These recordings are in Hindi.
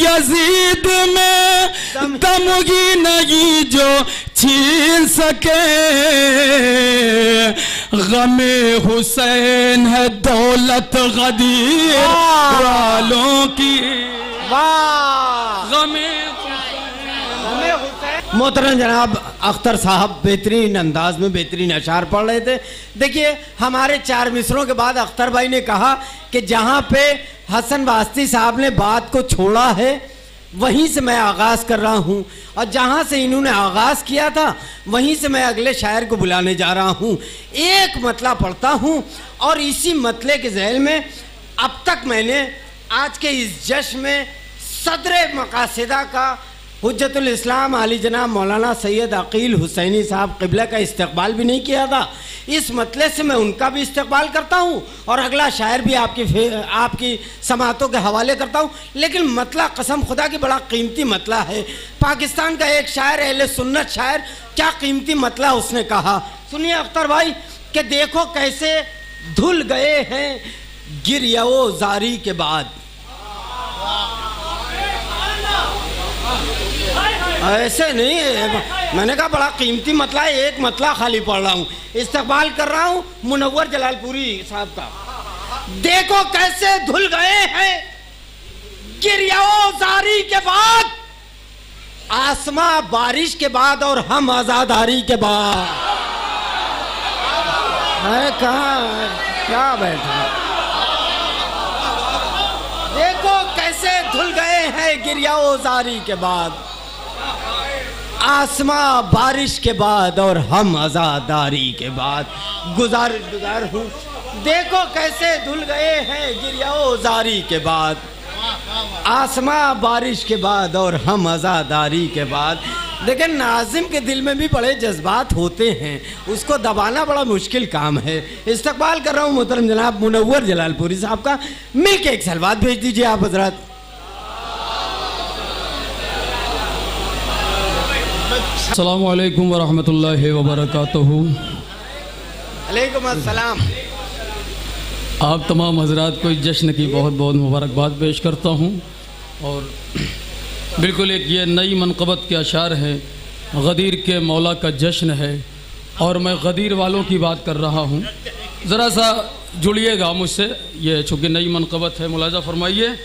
यजीद में तमगी नहीं जो छीन सके, गमे हुसैन है दौलत गदीर वालों की। गमे मोहतरम जनाब अख्तर साहब बेहतरीन अंदाज में बेहतरीन अशार पढ़ रहे थे। देखिए हमारे 4 मिसरों के बाद अख्तर भाई ने कहा कि जहाँ पे हसन वास्ती साहब ने बात को छोड़ा है वहीं से मैं आगाज़ कर रहा हूँ, और जहाँ से इन्होंने आगाज़ किया था वहीं से मैं अगले शायर को बुलाने जा रहा हूँ। एक मतला पढ़ता हूँ और इसी मतले के ज़ैल में अब तक मैंने आज के इस जश्न में सदर मकासिदा का हुज्जतुल इस्लाम आली जनाब मौलाना सैयद अकील हुसैनी साहब क़िबला का इस्तकबाल भी नहीं किया था। इस मतले से मैं उनका भी इस्तकबाल करता हूँ और अगला शायर भी आपकी समातों के हवाले करता हूँ। लेकिन मतला कसम खुदा की बड़ा कीमती मतला है। पाकिस्तान का एक शायर अहले सुन्नत शायर क्या कीमती मतला उसने कहा, सुनिए अख्तर भाई कि देखो कैसे धुल गए हैं गिरियाओ जारी के बाद। ऐसे नहीं है, मैंने कहा बड़ा कीमती मतला है, एक मतला खाली पढ़ रहा हूँ, इस्तकबाल कर रहा हूँ मुनव्वर जलालपुरी साहब का। देखो कैसे धुल गए हैं गिरियाओ जारी के बाद, आसमां बारिश के बाद और हम आजादारी के बाद। है कहाँ क्या बैठा, देखो कैसे धुल गए हैं गिरियाओ जारी के बाद, आसमां बारिश के बाद और हम आजादारी के बाद। गुजार हूँ, देखो कैसे धुल गए हैं गिरियाओ जारी के बाद, आसमां बारिश के बाद और हम आजादारी के बाद। लेकिन नाज़िम के दिल में भी बड़े जज्बात होते हैं, उसको दबाना बड़ा मुश्किल काम है। इस्तकबाल कर रहा हूँ मोहतरम जनाब मुनव्वर जलालपुरी साहब का। मिल के एक सलवात भेज दीजिए आप हजरात। अस्सलामु अलैकुम वरहमतुल्लाहि वबरकातुहू। अलैकुम अस्सलाम। आप तमाम हजरात को इस जश्न की बहुत बहुत मुबारकबाद पेश करता हूँ। और बिल्कुल एक ये नई मनक़बत के अशार हैं, गदीर के मौला का जश्न है और मैं गदीर वालों की बात कर रहा हूँ। ज़रा सा जुड़िएगा मुझसे, ये चूँकि नई मनक़बत है, मुलाज़ा फरमाइए।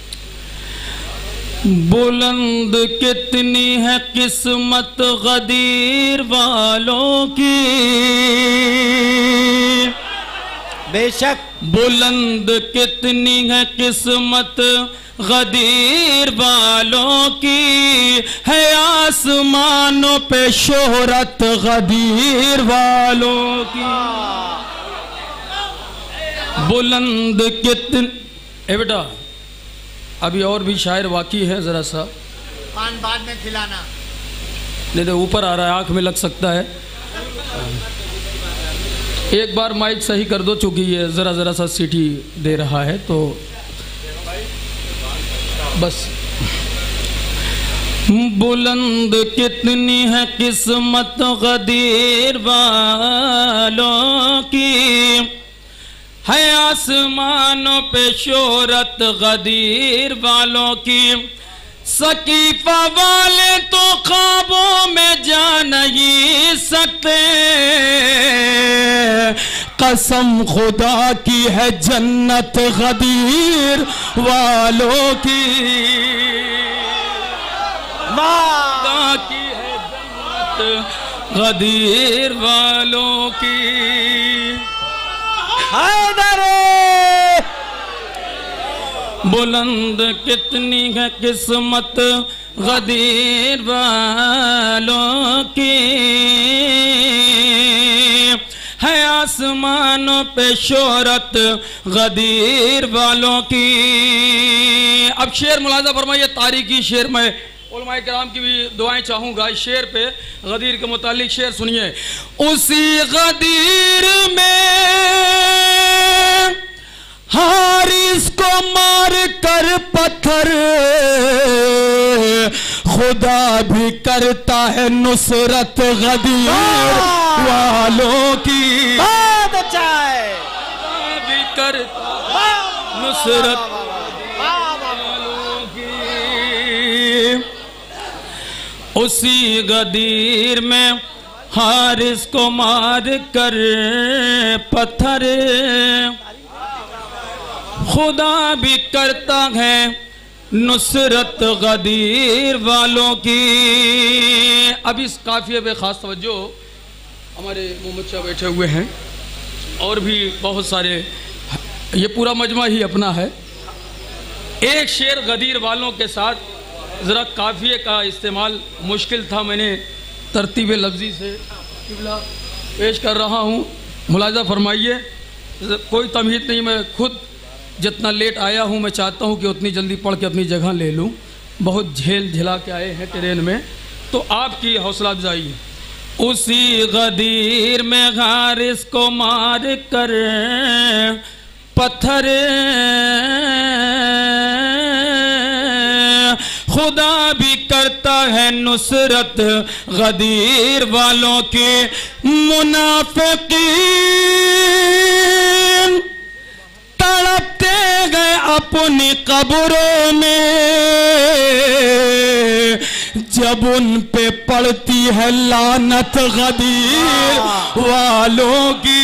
बुलंद कितनी है किस्मत गदीर वालों की, बेशक बुलंद कितनी है किस्मत गदीर वालों की, है आसमानों पे शोहरत गदीर वालों की। बुलंद कितनी बेटा अभी और भी शायर वाक़ई है, ज़रा सा पान बाद में खिलाना, नहीं तो ऊपर आ रहा है, आँख में लग सकता है। एक बार माइक सही कर दो, चूँकि ये ज़रा सा सीटी दे रहा है, तो बस। बुलंद कितनी है किस्मत गदीर वालों की, है आसमानों पे शोहरत गदीर वालों की। सकीफा वाले तो ख्वाबों में जा नहीं सकते, कसम खुदा की है जन्नत गदीर वालों की, खुदा की है जन्नत गदीर वालों की। बुलंद कितनी है किस्मत गदीर वालों की, है आसमानों पे शोहरत गदीर वालों की। अब शेर मुलाजा फरमाइए, तारीखी शेर में उलमाए किराम की भी दुआएं चाहूँगा। इस शेर पे गदीर के मुतालिक शेर सुनिए। उसी गदीर में हारिस को मार कर पत्थर, खुदा भी करता है नुसरत गदीर वालों की। बहुत अच्छा है, खुदा भी करता नुसरत वालों की। उसी गदीर में हारिस को मार कर पत्थर खुदा भी करता है नुसरत गदीर वालों की। अब इस काफिये पे खास तवज्जो, हमारे मोहम्मद शाह बैठे हुए हैं और भी बहुत सारे, ये पूरा मजमा ही अपना है। एक शेर गदीर वालों के साथ ज़रा काफिये का इस्तेमाल मुश्किल था, मैंने तरतीब लफ्ज़ी से पेश कर रहा हूँ, मुलाज़ा फरमाइए। कोई तमहीद नहीं, मैं खुद जितना लेट आया हूँ मैं चाहता हूँ कि उतनी जल्दी पढ़ के अपनी जगह ले लूँ। बहुत झेला के आए हैं ट्रेन में, तो आपकी हौसला अफजाई। उसी गदीर में हारिस को मार कर पत्थर खुदा भी करता है नुसरत गदीर वालों के। मुनाफिकीन तड़पते गए अपनी कब्रों में जब उन पे पड़ती है लानत गदीर वालों की।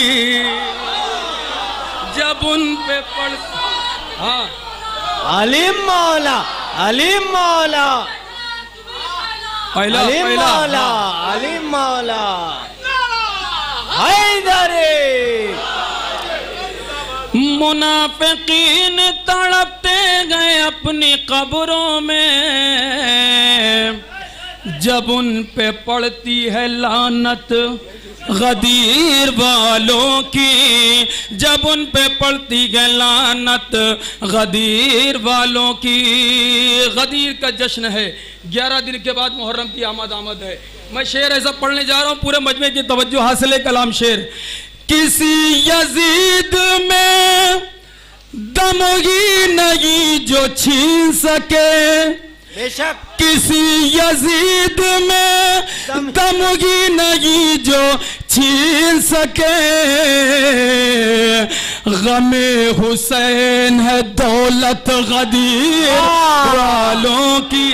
जब उन पे पड़ती, हाँ, अलीम मौला, अलीम मौला, अलीम मौला, अलीम मौला, हैदरे। मुनाफिकीन तड़पते गए अपनी कब्रों में जब उन पे पड़ती है लानत गदीर वालों की। जब उन पे पड़ती है लानत गदीर वालों की। गदीर का जश्न है, 11 दिन के बाद मुहर्रम की आमद है। मैं शेर ऐसा पढ़ने जा रहा हूँ, पूरे मजमे की तवज्जो हासिल है। कलाम शेर। किसी यजीद में दमगी नहीं जो छीन सके, बेशक किसी यजीद में दमगी नहीं जो छीन सके। गमे हुसैन है दौलत गदीर वालों की।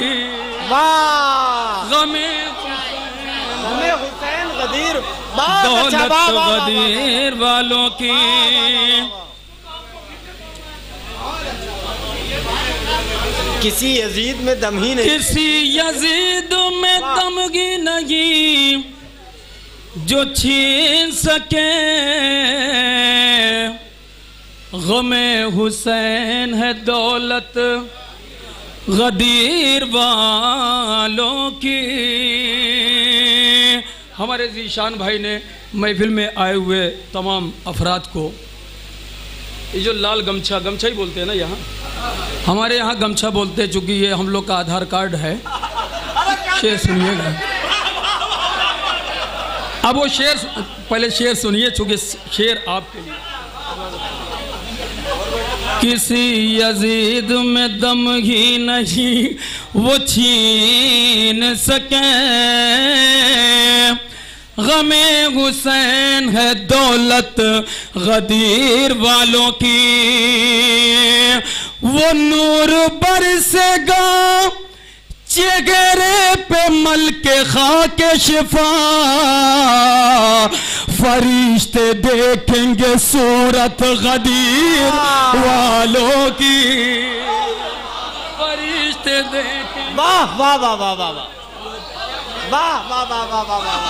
गमे हुसैन गदीर दौलत गदीर वालों की। किसी यजीद में दम ही नहीं, किसी यजीद में दमगी नहीं जो छीन सके। गमे हुसैन है दौलत गदीर वालों की। हमारे ज़ीशान भाई ने महफिल में आए हुए तमाम अफराद को ये जो लाल गमछा ही बोलते हैं ना, यहाँ हमारे यहाँ गमछा बोलते हैं, चूँकि ये हम लोग का आधार कार्ड है। शेर सुनिएगा। अब वो शेर, पहले शेर सुनिए, चूँकि शेर आपके लिए। किसी यजीद में दम ही नहीं वो छीन सके। गमे हुसैन है दौलत गदीर वालों की। वो नूर बरसेगा चेहरे पे मल के खाके शिफा। फरिश्ते देखेंगे सूरत गदीर वालों की। फरिश्ते देखेंगे। वाह वाह वाह वाह वाह वाह वाह वाह वाह वाह वाह वाह।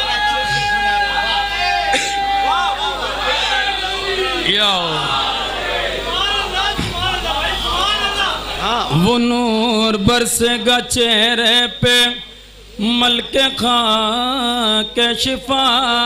वो नूर बरसेगा चेहरे पे मल के खाके शिफा।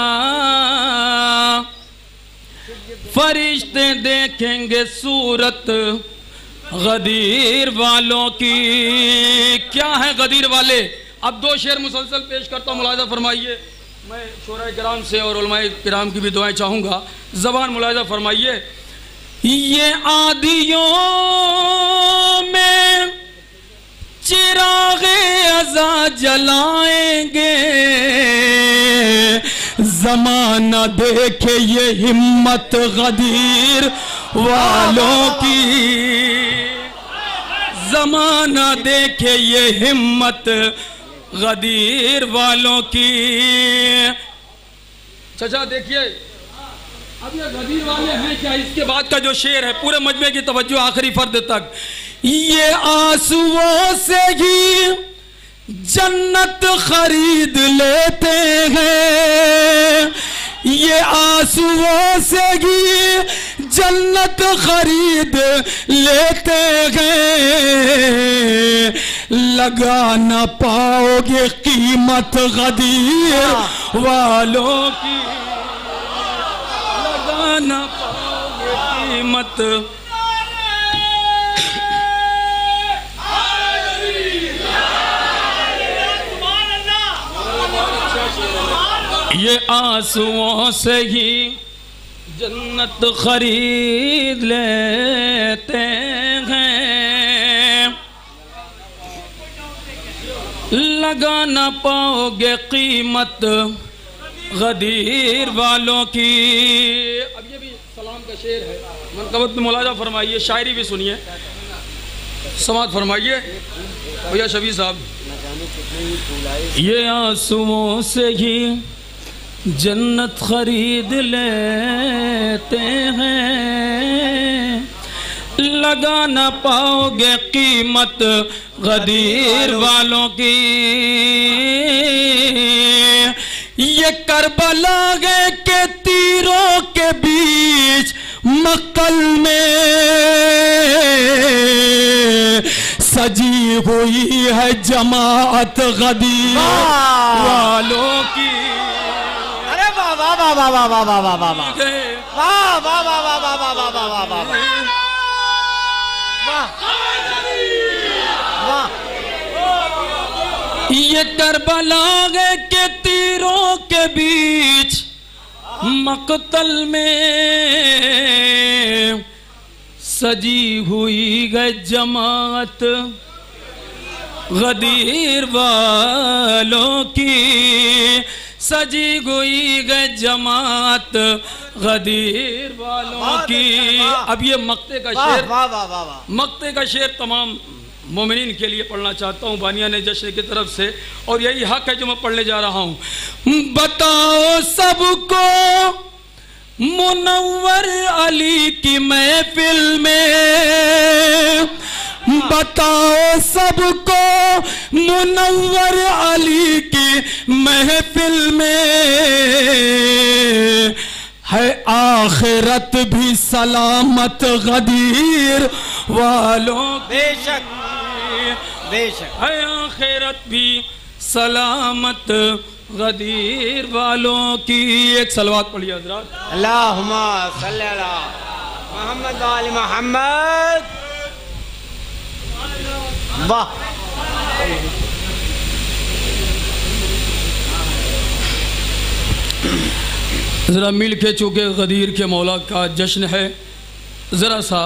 फरिश्ते देखेंगे सूरत गदीर वालों की। क्या है गदीर वाले? अब दो शेर मुसलसल पेश करता हूँ, मुलाहिजा फरमाइए। मैं शोरा किराम से और उलमाए किराम की भी दुआएं चाहूँगा। ज़बान मुलाहिजा फरमाइए। ये आदियों में चिरागे अज़ा जलाएंगे। ज़माना देखे ये हिम्मत गदीर वालों की। ज़माना देखे ये हिम्मत गदीर वालों की। चाचा देखिए, अब ये गदीर वाले हैं क्या? इसके बाद का जो शेर है, पूरे मजमे की तवज्जो आखिरी फर्द तक। ये आंसुओं से ही जन्नत खरीद लेते हैं, ये आंसुओं से ही जन्नत खरीद लेते हैं, लगा न पाओगे कीमत गदीर वालों की, लगा न पाओगे कीमत। ये आंसुओं से ही जन्नत खरीद लेते हैं, लगा ना पाओगे कीमत गदीर वालों की। अब ये भी सलाम का शेर है, मनकबत में मुलाजा फरमाइए, शायरी भी सुनिए, समात फरमाइए भैया शबीर साहब। ये आंसुओं से ही जन्नत खरीद लेते हैं, लगा न पाओगे कीमत गदीर वालों की। ये करबला गए के तीरों के बीच मक्कल में सजी हुई है जमात गदीर वालों की। वाह वाह वाह वाह वाह वाह वाह वाह वाह वाह वाह वाह वाह वाह वाह वाह वाह वाह वाह। ये करबला के तीरों के बीच मक्तल में सजी हुई है जमात गदीर वालों की, सजी हुई गए जमात गदीर वालों की। अब ये मक्ते का शेर, मक्ते का शेर तमाम मोमिनीन के लिए पढ़ना चाहता हूँ बानिया ने जश्न की तरफ से, और यही हक है जो मैं पढ़ने जा रहा हूँ। बताओ सबको मुनव्वर अली की महफिल में, बताओ सबको मुनव्वर अली की महफिल में है आखिरत भी सलामत गदीर वालों। बेशक बेशक है आखिरत भी सलामत गदीर वालों की। एक सलवात पढ़िए हज़रात। अल्लाहुम्मा सल्ली अला मुहम्मद व आले मुहम्मद। वाह ज़रा मिल के, चूँकि गदीर के मौला का जश्न है, ज़रा सा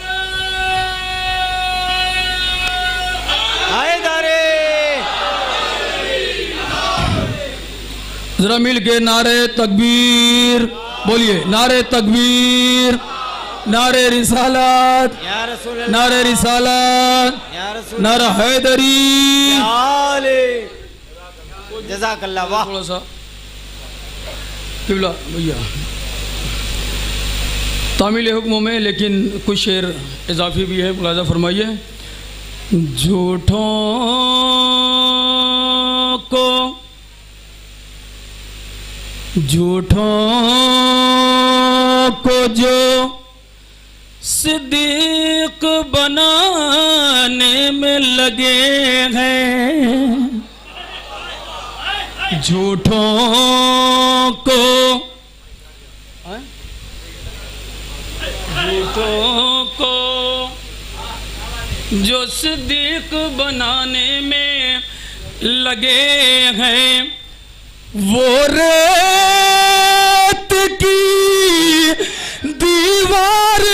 ज़रा मिल के नारे तकबीर बोलिए, नारे तकबीर, नारे रिसालत, नारे रिसालत, नारा हैदरी। जज़ाकल्लाह। वाह। थोड़ा सा किबला भैया तामील हुक्मों में, लेकिन कुछ शेर इजाफी भी है, मुलाजा फरमाइए। झूठों को जो सिद्दीक बनाने में लगे हैं, झूठों को जो सिद्दीक बनाने में लगे हैं, वो रेत की दीवार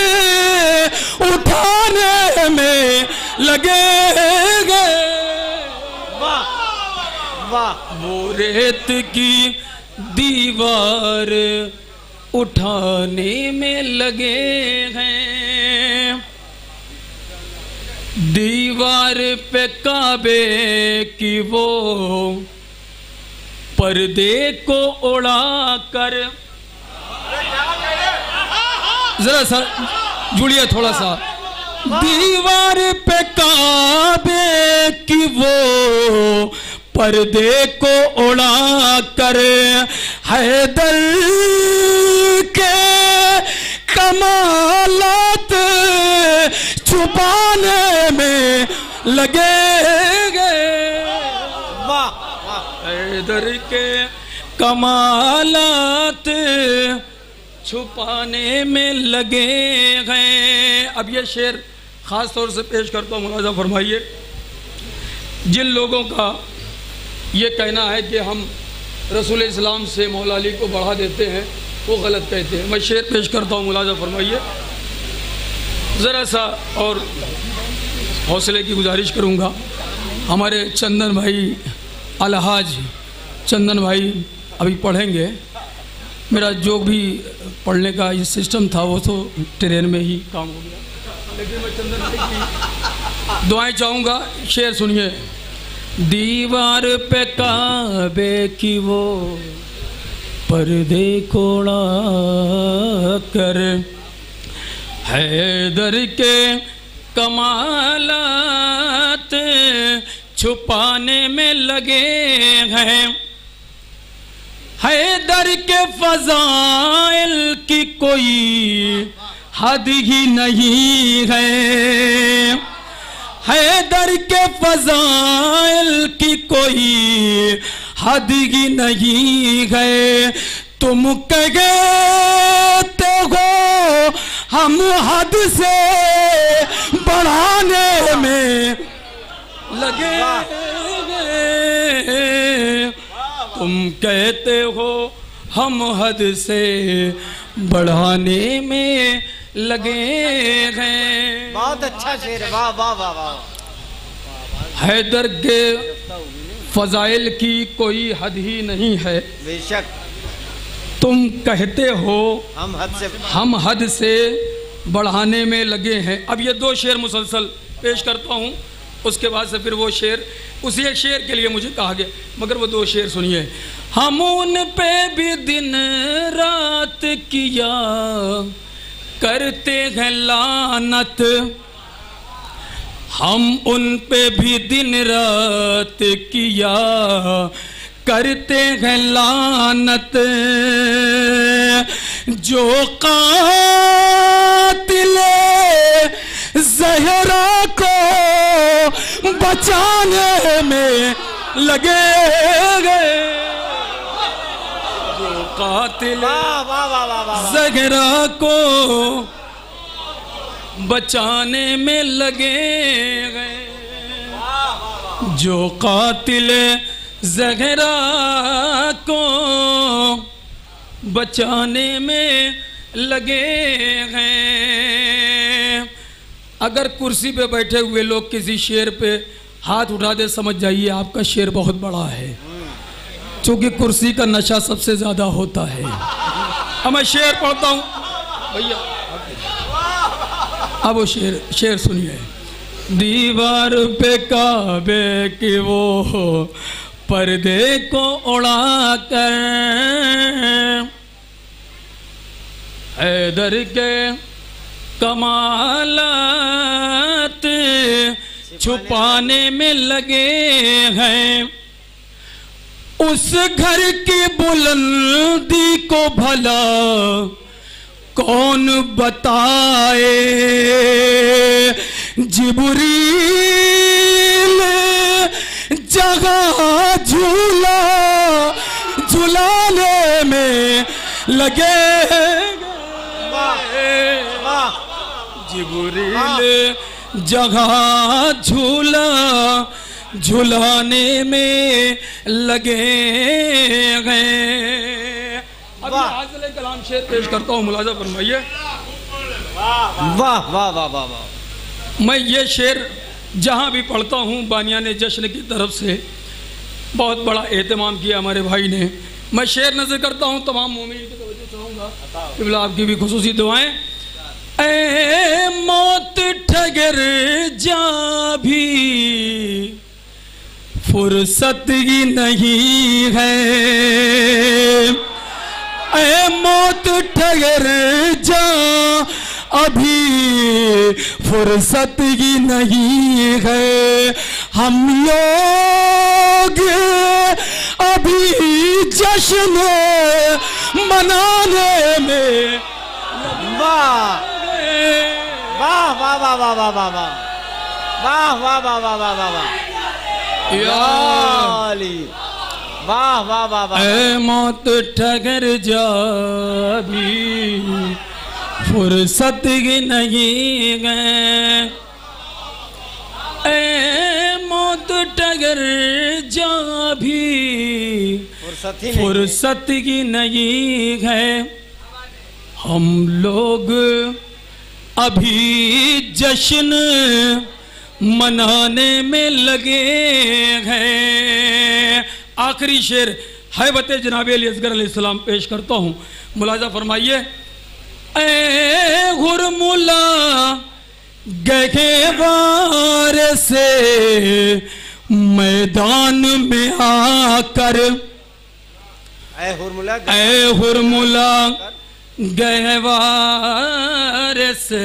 उठाने में लगे गए। वाह वाह। वो रेत की दीवार उठाने में लगे हैं, दीवार पे काबे की वो पर्दे को उड़ा कर, जरा सा जुड़िए थोड़ा सा। दीवार पे काबे की वो पर्दे को उड़ा कर हैदर के कमालात छुपाने में लगे गए। हैदर के कमालात छुपाने में लगे गए। अब ये शेर ख़ास तौर से पेश करता हूँ, मुलाज़ा फरमाइए। जिन लोगों का ये कहना है कि हम रसूल इस्लाम से मौला अली को बढ़ा देते हैं, वो गलत कहते हैं। मैं शेर पेश करता हूँ, मुलाज़ा फरमाइए। ज़रा सा और हौसले की गुजारिश करूँगा। हमारे चंदन भाई अलहाज चंदन भाई अभी पढ़ेंगे। मेरा जो भी पढ़ने का ये सिस्टम था वो तो ट्रेन में ही काम हो गया, लेकिन मैं चंदन भाई की दुआएं चाहूँगा। शेर सुनिए। दीवार पे काबे की वो पर्दे को उड़ा कर हैदर के कमालात छुपाने में लगे हैं। हैदर के फज़ाइल की कोई हद ही नहीं है। हैदर के फज़ाइल की कोई हद ही नहीं है। तुम कहते हो हम हद से बढ़ाने में लगे। तुम कहते हो हम हद से बढ़ाने में लगे हैं। बहुत अच्छा शेर, वाह वाह वाह वाह। हैदर के फजाइल की कोई हद ही नहीं है। बेशक। तुम कहते हो हम हद से बढ़ाने में लगे हैं। अब ये दो शेर मुसलसल पेश करता हूँ, उसके बाद से फिर वो शेर, उसी एक शेर के लिए मुझे कहा गया, मगर वो दो शेर सुनिए। हम उन पे भी दिन रात किया करते हैं लानत, हम उन पे भी दिन रात किया करते हैं लानत। जो कातिल ज़हरा को बचाने में लगे गए, जो कातिल ज़हरा को बचाने में लगे गए, जो कातिल ज़हरा को बचाने में लगे हैं। अगर कुर्सी पे बैठे हुए लोग किसी शेर पे हाथ उठा दे, समझ जाइए आपका शेर बहुत बड़ा है, क्योंकि कुर्सी का नशा सबसे ज़्यादा होता है। अब मैं शेर पढ़ता हूँ भैया, अब वो शेर सुनिए। दीवार पे काबे की वो पर्दे को उड़ा कर हैदर के कमालात छुपाने में लगे हैं। उस घर की बुलंदी को भला कौन बताए, जिब्रील जगह झूला झुलाने में लगे, जिब्रील जगह झूला झुलाने में लगे गए। अब हाज़िल कलाम शेर पेश करता हूँ, मुलाज़ा फरमाइए। वाह वाह वाह वाह वाह। मैं ये शेर जहाँ भी पढ़ता हूँ बानियान जश्न की तरफ से बहुत बड़ा एहतमाम किया हमारे भाई ने। मैं शेर नज़र करता हूँ, तमाम मोमिन की तवज्जो चाहूँगा, क़िबला आपकी भी खुसूसी दुआएं। ए मौत ठगर जा भी फुर्सत ही नहीं है, ए मौत ठगर जा अभी फुर्सत ही नहीं है। हम लोग अभी जश्न मनाने में वाह वाह वाह वाह वाह वाह वाह वाह वाह वाह वाह वाह वाह वाह वाह वाह वाह वाह। ए मौत ठगर जा भी फुर्सत ही नहीं है, ए मौत ठगर जा भी फुर्सत ही नहीं है। हम लोग अभी जश्न मनाने में लगे हैं। आखिरी शेर हैबत जनाब अली असगर अलैहिस्सलाम पेश करता हूँ, मुलाजा फरमाइए। ए हुरमुला गए वार से मैदान में आकर, ए हुरमुला गहवार से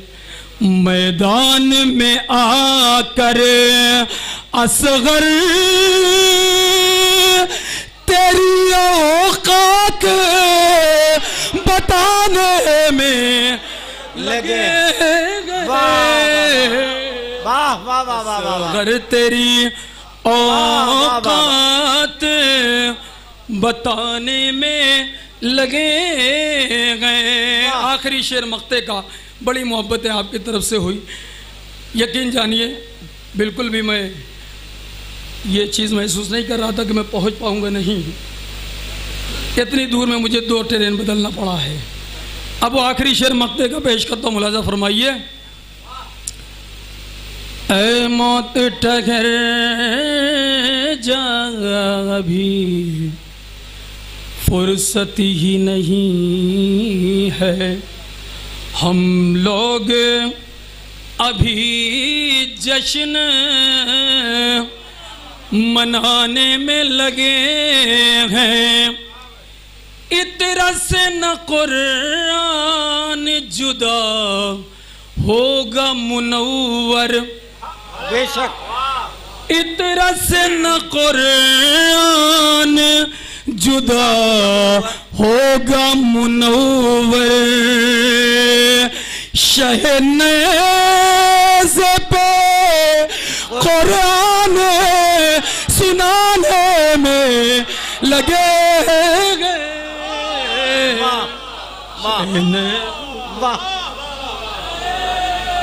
मैदान में आकर असगर तेरी औकात बताने में लगे वाह वाह वाह वाह वाह। असगर तेरी औकात बताने में लगे गए। आखिरी शेर मक्ते का बड़ी मोहब्बत है आपकी तरफ से हुई, यकीन जानिए बिल्कुल भी मैं ये चीज़ महसूस नहीं कर रहा था कि मैं पहुंच पाऊंगा नहीं, इतनी दूर में मुझे 2 ट्रेन बदलना पड़ा है। अब वो आखिरी शेर मक्ते का पेश करता हूँ, मुलाजा फरमाइए। ऐ मौत ठहर जा भी फुर्सत ही नहीं है, हम लोग अभी जश्न मनाने में लगे हैं। इतरा से न कुरान जुदा होगा मुनव्वर, बेशक इतरा से न कुरान जुदा होगा मुनव्वर, शहने से पे कुरान सुनाने में लगे गए। वाह वाह